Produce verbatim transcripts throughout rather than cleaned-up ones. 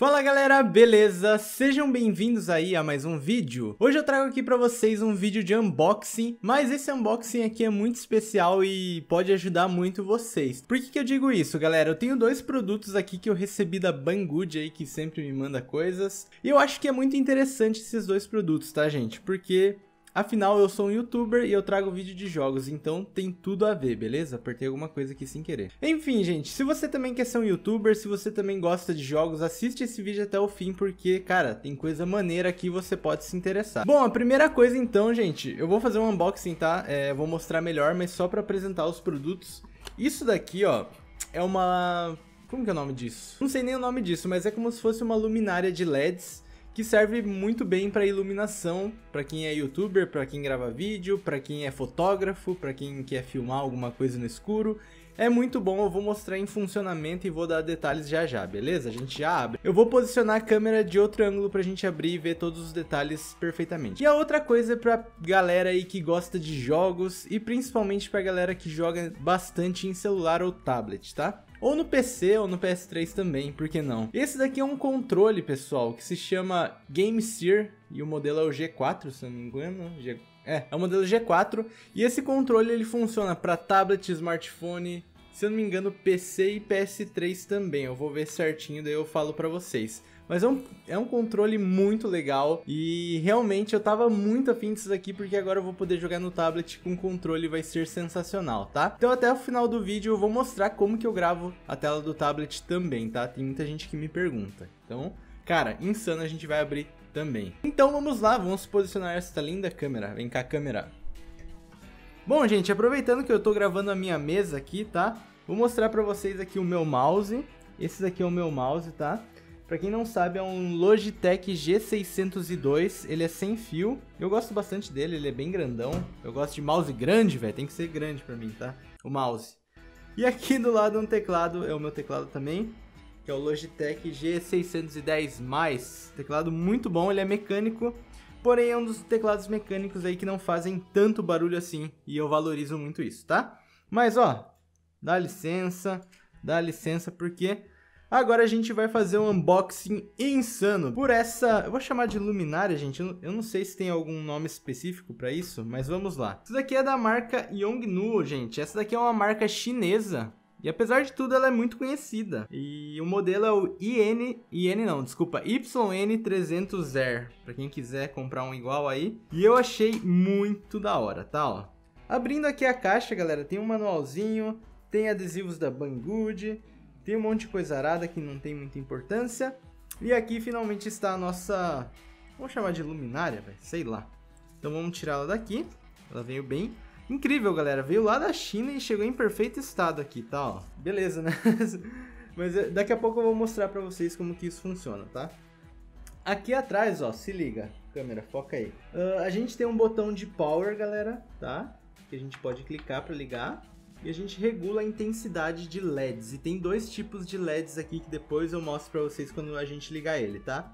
Fala galera, beleza? Sejam bem-vindos aí a mais um vídeo. Hoje eu trago aqui pra vocês um vídeo de unboxing, mas esse unboxing aqui é muito especial e pode ajudar muito vocês. Por que que eu digo isso, galera? Eu tenho dois produtos aqui que eu recebi da Banggood aí, que sempre me manda coisas. E eu acho que é muito interessante esses dois produtos, tá, gente? Porque... afinal, eu sou um youtuber e eu trago vídeo de jogos, então tem tudo a ver, beleza? Apertei alguma coisa aqui sem querer. Enfim, gente, se você também quer ser um youtuber, se você também gosta de jogos, assiste esse vídeo até o fim, porque, cara, tem coisa maneira aqui e você pode se interessar. Bom, a primeira coisa então, gente, eu vou fazer um unboxing, tá? É, vou mostrar melhor, mas só pra apresentar os produtos. Isso daqui, ó, é uma... como que é o nome disso? Não sei nem o nome disso, mas é como se fosse uma luminária de L E Ds, que serve muito bem para iluminação, para quem é youtuber, para quem grava vídeo, para quem é fotógrafo, para quem quer filmar alguma coisa no escuro. É muito bom, eu vou mostrar em funcionamento e vou dar detalhes já já, beleza? A gente já abre. Eu vou posicionar a câmera de outro ângulo pra gente abrir e ver todos os detalhes perfeitamente. E a outra coisa é pra galera aí que gosta de jogos e principalmente pra galera que joga bastante em celular ou tablet, tá? Ou no P C ou no P S três também, por que não? Esse daqui é um controle, pessoal, que se chama GameSeer e o modelo é o G quatro, se eu não me engano. G... É, é o modelo G quatro e esse controle ele funciona para tablet, smartphone, se eu não me engano P C e P S três também. Eu vou ver certinho, daí eu falo para vocês. Mas é um, é um controle muito legal e realmente eu tava muito afim disso daqui porque agora eu vou poder jogar no tablet com controle e vai ser sensacional, tá? Então até o final do vídeo eu vou mostrar como que eu gravo a tela do tablet também, tá? Tem muita gente que me pergunta. Então, cara, insano, a gente vai abrir também. Então vamos lá, vamos posicionar essa linda câmera. Vem cá, câmera. Bom, gente, aproveitando que eu tô gravando a minha mesa aqui, tá? Vou mostrar pra vocês aqui o meu mouse. Esse daqui é o meu mouse, tá? Pra quem não sabe, é um Logitech G seiscentos e dois, ele é sem fio. Eu gosto bastante dele, ele é bem grandão. Eu gosto de mouse grande, velho, tem que ser grande pra mim, tá? O mouse. E aqui do lado um teclado, é o meu teclado também, que é o Logitech G seiscentos e dez mais. Teclado muito bom, ele é mecânico, porém é um dos teclados mecânicos aí que não fazem tanto barulho assim. E eu valorizo muito isso, tá? Mas ó, dá licença, dá licença porque... agora a gente vai fazer um unboxing insano por essa... eu vou chamar de luminária, gente. Eu não sei se tem algum nome específico para isso, mas vamos lá. Isso daqui é da marca Yongnuo, gente. Essa daqui é uma marca chinesa. E apesar de tudo, ela é muito conhecida. E o modelo é o I N... I N não, desculpa. Y N trezentos R. Para quem quiser comprar um igual aí. E eu achei muito da hora, tá? Ó. Abrindo aqui a caixa, galera, tem um manualzinho. Tem adesivos da Banggood. Tem um monte de coisa arada que não tem muita importância. E aqui finalmente está a nossa... vamos chamar de luminária, véio? Sei lá. Então vamos tirá-la daqui. Ela veio bem... incrível, galera. Veio lá da China e chegou em perfeito estado aqui, tá? Ó. Beleza, né? Mas daqui a pouco eu vou mostrar pra vocês como que isso funciona, tá? Aqui atrás, ó, se liga. Câmera, foca aí. Uh, a gente tem um botão de power, galera, tá? Que a gente pode clicar pra ligar. E a gente regula a intensidade de L E Ds. E tem dois tipos de L E Ds aqui que depois eu mostro pra vocês quando a gente ligar ele, tá?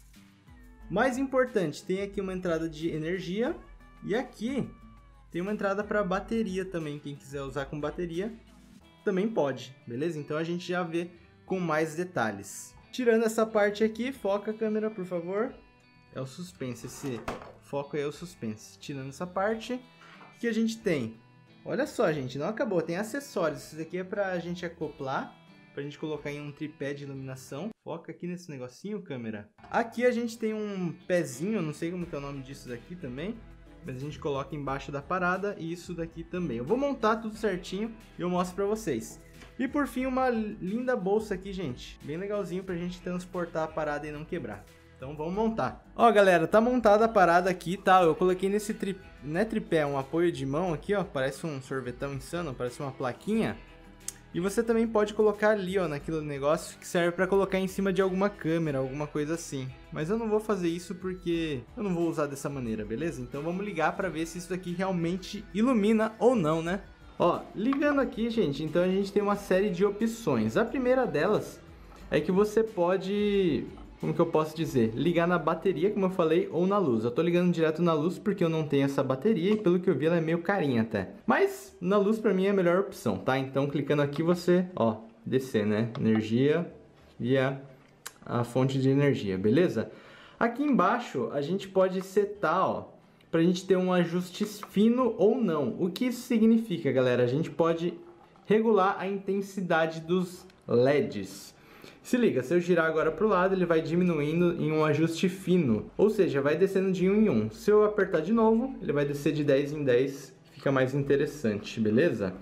Mais importante, tem aqui uma entrada de energia. E aqui tem uma entrada para bateria também. Quem quiser usar com bateria também pode, beleza? Então a gente já vê com mais detalhes. Tirando essa parte aqui, foca a câmera, por favor. É o suspense, esse foco aí é o suspense. Tirando essa parte, o que a gente tem? Olha só, gente, não acabou, tem acessórios. Isso daqui é pra gente acoplar, pra gente colocar em um tripé de iluminação. Foca aqui nesse negocinho, câmera. Aqui a gente tem um pezinho, não sei como que é o nome disso daqui também, mas a gente coloca embaixo da parada e isso daqui também. Eu vou montar tudo certinho e eu mostro pra vocês. E por fim, uma linda bolsa aqui, gente. Bem legalzinho pra gente transportar a parada e não quebrar. Então vamos montar. Ó, galera, tá montada a parada aqui, tá? Eu coloquei nesse tri... não é tripé, um apoio de mão aqui, ó. Parece um sorvetão insano, parece uma plaquinha. E você também pode colocar ali, ó, naquele negócio que serve pra colocar em cima de alguma câmera, alguma coisa assim. Mas eu não vou fazer isso porque eu não vou usar dessa maneira, beleza? Então vamos ligar pra ver se isso daqui realmente ilumina ou não, né? Ó, ligando aqui, gente, então a gente tem uma série de opções. A primeira delas é que você pode... como que eu posso dizer? Ligar na bateria, como eu falei, ou na luz. Eu tô ligando direto na luz porque eu não tenho essa bateria e pelo que eu vi ela é meio carinha até. Mas na luz pra mim é a melhor opção, tá? Então clicando aqui você, ó, descer, né? Energia via a fonte de energia, beleza? Aqui embaixo a gente pode setar, ó, pra gente ter um ajuste fino ou não. O que isso significa, galera? A gente pode regular a intensidade dos L E Ds. Se liga, se eu girar agora pro lado, ele vai diminuindo em um ajuste fino, ou seja, vai descendo de um em um. Se eu apertar de novo, ele vai descer de dez em dez, fica mais interessante, beleza?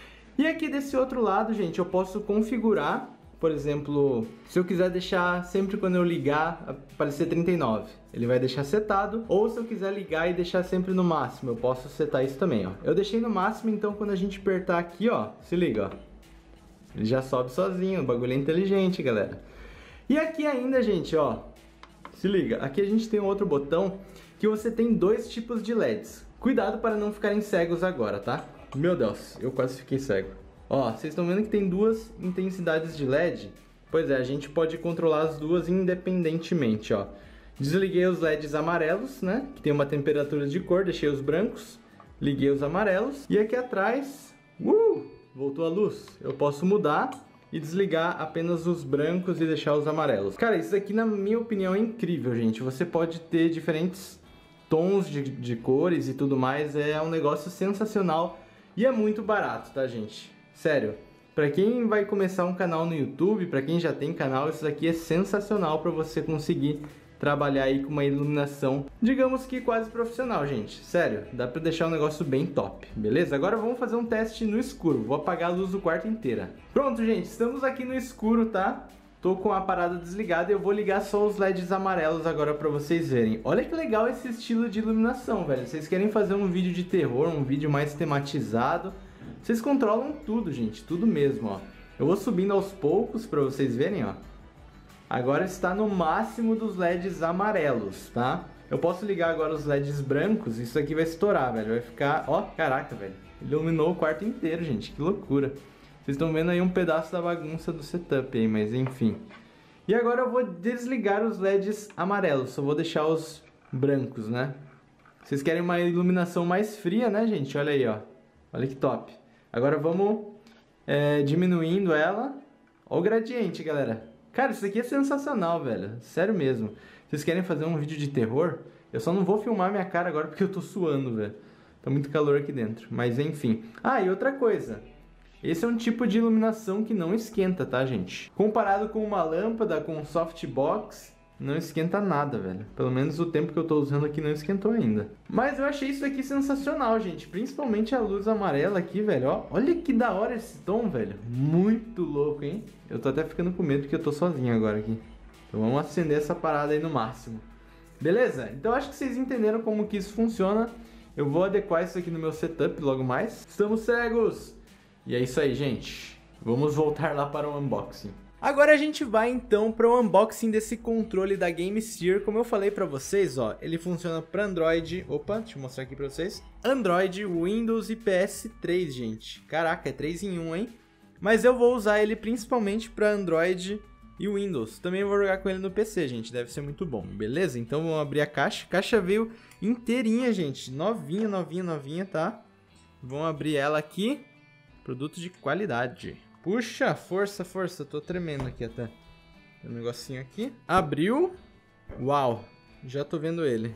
E aqui desse outro lado, gente, eu posso configurar, por exemplo, se eu quiser deixar sempre quando eu ligar aparecer trinta e nove, ele vai deixar setado, ou se eu quiser ligar e deixar sempre no máximo, eu posso setar isso também, ó. Eu deixei no máximo, então quando a gente apertar aqui, ó, se liga, ó. Ele já sobe sozinho, o bagulho é inteligente, galera. E aqui ainda, gente, ó, se liga, aqui a gente tem um outro botão que você tem dois tipos de L E Ds. Cuidado para não ficarem cegos agora, tá? Meu Deus, eu quase fiquei cego. Ó, vocês estão vendo que tem duas intensidades de L E D? Pois é, a gente pode controlar as duas independentemente, ó. Desliguei os L E Ds amarelos, né, que tem uma temperatura de cor, deixei os brancos, liguei os amarelos. E aqui atrás, uh! voltou a luz. Eu posso mudar e desligar apenas os brancos e deixar os amarelos. Cara, isso aqui, na minha opinião, é incrível, gente. Você pode ter diferentes tons de, de cores e tudo mais. É um negócio sensacional e é muito barato, tá, gente? Sério. Pra quem vai começar um canal no YouTube, pra quem já tem canal, isso aqui é sensacional pra você conseguir trabalhar aí com uma iluminação, digamos que quase profissional, gente. Sério, dá pra deixar o negócio bem top, beleza? Agora vamos fazer um teste no escuro. Vou apagar a luz do quarto inteira. Pronto, gente, estamos aqui no escuro, tá? Tô com a parada desligada e eu vou ligar só os L E Ds amarelos agora pra vocês verem. Olha que legal esse estilo de iluminação, velho. Vocês querem fazer um vídeo de terror, um vídeo mais tematizado, vocês controlam tudo, gente, tudo mesmo, ó. Eu vou subindo aos poucos pra vocês verem, ó. Agora está no máximo dos L E Ds amarelos, tá? Eu posso ligar agora os L E Ds brancos, isso aqui vai estourar, velho. Vai ficar, ó, caraca, velho. Iluminou o quarto inteiro, gente, que loucura. Vocês estão vendo aí um pedaço da bagunça do setup aí, mas enfim. E agora eu vou desligar os L E Ds amarelos, só vou deixar os brancos, né? Vocês querem uma iluminação mais fria, né, gente? Olha aí, ó. Olha que top. Agora vamos é, diminuindo ela. Olha o gradiente, galera. Cara, isso aqui é sensacional, velho. Sério mesmo. Vocês querem fazer um vídeo de terror? Eu só não vou filmar minha cara agora porque eu tô suando, velho. Tá muito calor aqui dentro. Mas enfim. Ah, e outra coisa. Esse é um tipo de iluminação que não esquenta, tá, gente? Comparado com uma lâmpada, com um softbox, não esquenta nada, velho. Pelo menos o tempo que eu tô usando aqui não esquentou ainda. Mas eu achei isso aqui sensacional, gente. Principalmente a luz amarela aqui, velho. Ó, olha que da hora esse tom, velho. Muito louco, hein? Eu tô até ficando com medo porque eu tô sozinho agora aqui. Então vamos acender essa parada aí no máximo. Beleza? Então acho que vocês entenderam como que isso funciona. Eu vou adequar isso aqui no meu setup logo mais. Estamos cegos! E é isso aí, gente. Vamos voltar lá para o unboxing. Agora a gente vai então para o unboxing desse controle da GameSteer. Como eu falei para vocês, ó, ele funciona para Android. Opa, deixa eu mostrar aqui para vocês. Android, Windows e P S três, gente. Caraca, é três em um, hein? Mas eu vou usar ele principalmente para Android e Windows. Também vou jogar com ele no P C, gente. Deve ser muito bom, beleza? Então vamos abrir a caixa. A caixa veio inteirinha, gente. Novinha, novinha, novinha, tá? Vamos abrir ela aqui. Produto de qualidade. Puxa, força, força. Tô tremendo aqui até. Tem um negocinho aqui. Abriu. Uau. Já tô vendo ele.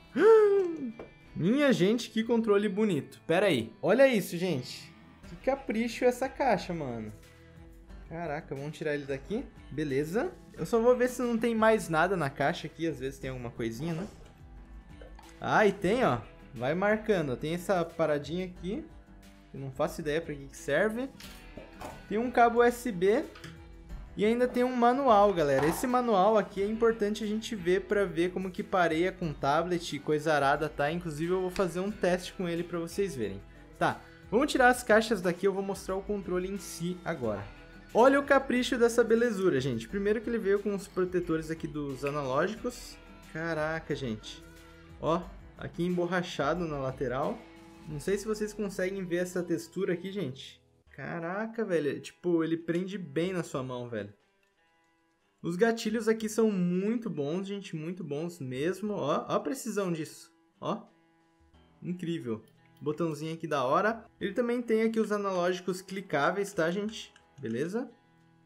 Minha gente, que controle bonito. Pera aí. Olha isso, gente. Que capricho essa caixa, mano. Caraca, vamos tirar ele daqui. Beleza. Eu só vou ver se não tem mais nada na caixa aqui. Às vezes tem alguma coisinha, né? Ah, e tem, ó. Vai marcando. Tem essa paradinha aqui. Eu não faço ideia para que serve. Tem um cabo U S B e ainda tem um manual, galera. Esse manual aqui é importante a gente ver para ver como que pareia com tablet e coisa arada, tá? Inclusive eu vou fazer um teste com ele para vocês verem. Tá, vamos tirar as caixas daqui, eu vou mostrar o controle em si agora. Olha o capricho dessa belezura, gente. Primeiro que ele veio com os protetores aqui dos analógicos. Caraca, gente. Ó, aqui emborrachado na lateral. Não sei se vocês conseguem ver essa textura aqui, gente. Caraca, velho. Tipo, ele prende bem na sua mão, velho. Os gatilhos aqui são muito bons, gente. Muito bons mesmo. Ó, ó a precisão disso. Ó. Incrível. Botãozinho aqui da hora. Ele também tem aqui os analógicos clicáveis, tá, gente? Beleza?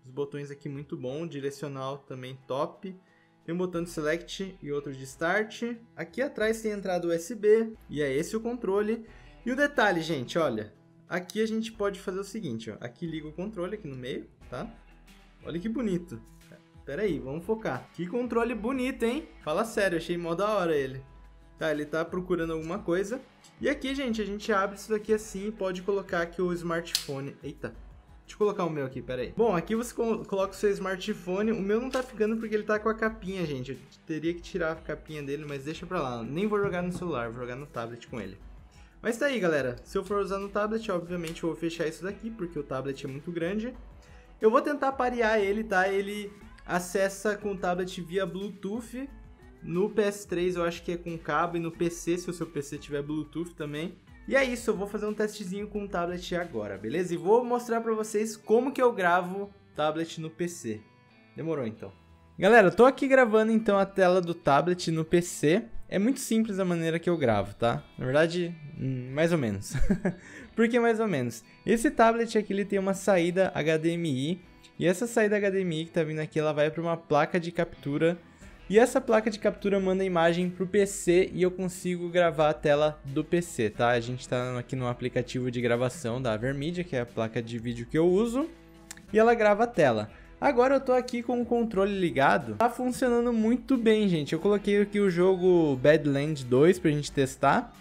Os botões aqui muito bom, direcional também top. Tem um botão de select e outro de start. Aqui atrás tem entrada U S B e é esse o controle. E o detalhe, gente, olha, aqui a gente pode fazer o seguinte, ó. Aqui liga o controle aqui no meio, tá? Olha que bonito. Pera aí, vamos focar. Que controle bonito, hein? Fala sério, achei mó da hora ele. Tá, ele tá procurando alguma coisa. E aqui, gente, a gente abre isso daqui assim e pode colocar aqui o smartphone. Eita. Deixa eu colocar o meu aqui, pera aí. Bom, aqui você coloca o seu smartphone. O meu não tá ficando porque ele tá com a capinha, gente. Eu teria que tirar a capinha dele, mas deixa pra lá. Nem vou jogar no celular, vou jogar no tablet com ele. Mas tá aí, galera. Se eu for usar no tablet, obviamente eu vou fechar isso daqui, porque o tablet é muito grande. Eu vou tentar parear ele, tá? Ele acessa com o tablet via Bluetooth. No P S três eu acho que é com cabo e no P C, se o seu P C tiver Bluetooth também. E é isso, eu vou fazer um testezinho com o tablet agora, beleza? E vou mostrar pra vocês como que eu gravo tablet no P C. Demorou então. Galera, eu tô aqui gravando então a tela do tablet no P C. É muito simples a maneira que eu gravo, tá? Na verdade, mais ou menos. Por que mais ou menos? Esse tablet aqui ele tem uma saída H D M I. E essa saída H D M I que tá vindo aqui, ela vai para uma placa de captura. E essa placa de captura manda a imagem pro P C e eu consigo gravar a tela do P C, tá? A gente tá aqui no aplicativo de gravação da AverMedia, que é a placa de vídeo que eu uso. E ela grava a tela. Agora eu tô aqui com o controle ligado. Tá funcionando muito bem, gente. Eu coloquei aqui o jogo Badlands dois pra gente testar.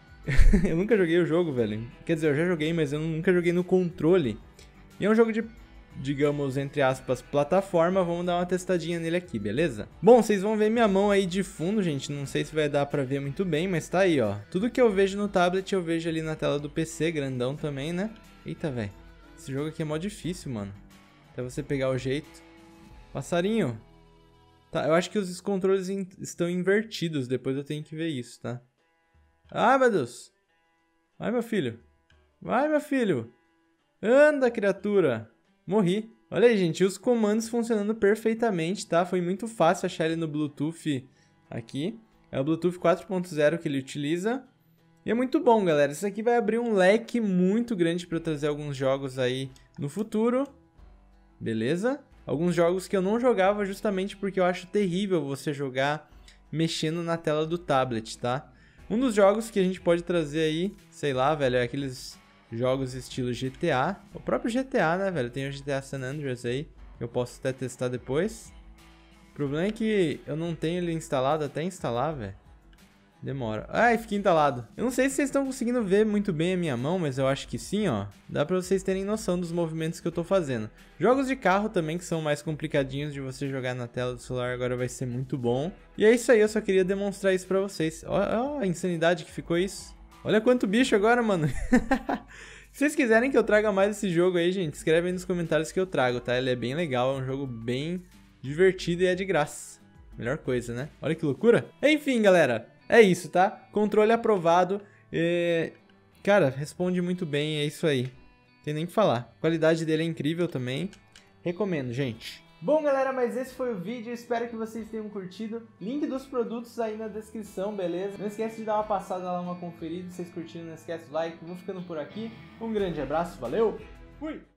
Eu nunca joguei o jogo, velho. Quer dizer, eu já joguei, mas eu nunca joguei no controle. E é um jogo de, digamos, entre aspas, plataforma. Vamos dar uma testadinha nele aqui, beleza? Bom, vocês vão ver minha mão aí de fundo, gente. Não sei se vai dar pra ver muito bem, mas tá aí, ó. Tudo que eu vejo no tablet, eu vejo ali na tela do P C, grandão também, né? Eita, velho. Esse jogo aqui é mó difícil, mano. Até você pegar o jeito. Passarinho. Tá, eu acho que os controles in estão invertidos. Depois eu tenho que ver isso, tá? Ai, meu Deus. Vai, meu filho. Vai, meu filho. Anda, criatura. Morri. Olha aí, gente. Os comandos funcionando perfeitamente, tá? Foi muito fácil achar ele no Bluetooth aqui. É o Bluetooth quatro ponto zero que ele utiliza. E é muito bom, galera. Isso aqui vai abrir um leque muito grande para eu trazer alguns jogos aí no futuro. Beleza? Alguns jogos que eu não jogava justamente porque eu acho terrível você jogar mexendo na tela do tablet, tá? Um dos jogos que a gente pode trazer aí, sei lá, velho, é aqueles jogos estilo G T A. O próprio G T A, né, velho? Tem o G T A San Andreas aí, que eu posso até testar depois. O problema é que eu não tenho ele instalado até instalar, velho. Demora. Ai, fica entalado. Eu não sei se vocês estão conseguindo ver muito bem a minha mão, mas eu acho que sim, ó. Dá pra vocês terem noção dos movimentos que eu tô fazendo. Jogos de carro também, que são mais complicadinhos de você jogar na tela do celular, agora vai ser muito bom. E é isso aí, eu só queria demonstrar isso pra vocês. Ó, ó a insanidade que ficou isso. Olha quanto bicho agora, mano. Se vocês quiserem que eu traga mais esse jogo aí, gente, escreve aí nos comentários que eu trago, tá? Ele é bem legal, é um jogo bem divertido e é de graça. Melhor coisa, né? Olha que loucura. Enfim, galera. É isso, tá? Controle aprovado. E... Cara, responde muito bem, é isso aí. Tem nem o que falar. A qualidade dele é incrível também. Recomendo, gente. Bom, galera, mas esse foi o vídeo. Espero que vocês tenham curtido. Link dos produtos aí na descrição, beleza? Não esquece de dar uma passada lá, uma conferida. Se vocês curtiram, não esquece do like. Vou ficando por aqui. Um grande abraço, valeu! Fui!